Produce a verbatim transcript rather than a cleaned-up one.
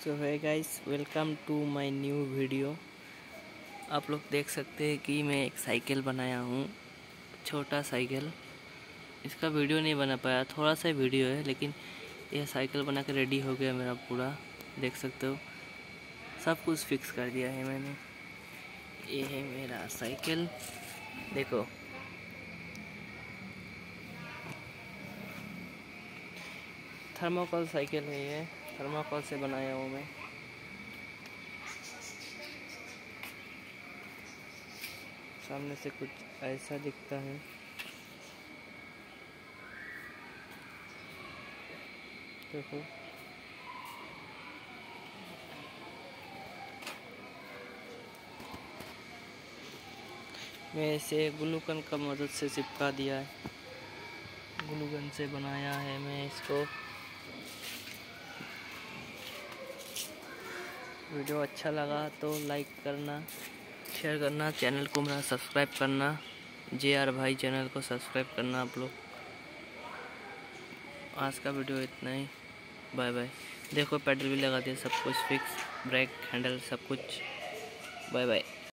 तो है guys, welcome to my new video. आप लोग देख सकते हैं कि मैं एक साइकिल बनाया हूँ, छोटा साइकिल। इसका वीडियो नहीं बना पाया, थोड़ा सा वीडियो है, लेकिन यह साइकिल बना के रेडी हो गया मेरा पूरा। देख सकते हो, सब कुछ फिक्स कर दिया है मैंने। ये है मेरा साइकिल, देखो। थर्मोकोल साइकिल है ये, थर्मोकोल से बनाया हूँ मैं। सामने से कुछ ऐसा दिखता है। देखो, मैं इसे ग्लू गन का मदद से चिपका दिया है। ग्लू गन से बनाया है मैं इसको। वीडियो अच्छा लगा तो लाइक करना, शेयर करना, चैनल को मेरा सब्सक्राइब करना। जे आर भाई चैनल को सब्सक्राइब करना आप लोग। आज का वीडियो इतना ही, बाय बाय। देखो, पेडल भी लगा दिया, सब कुछ फिक्स, ब्रेक हैंडल सब कुछ। Bye bye.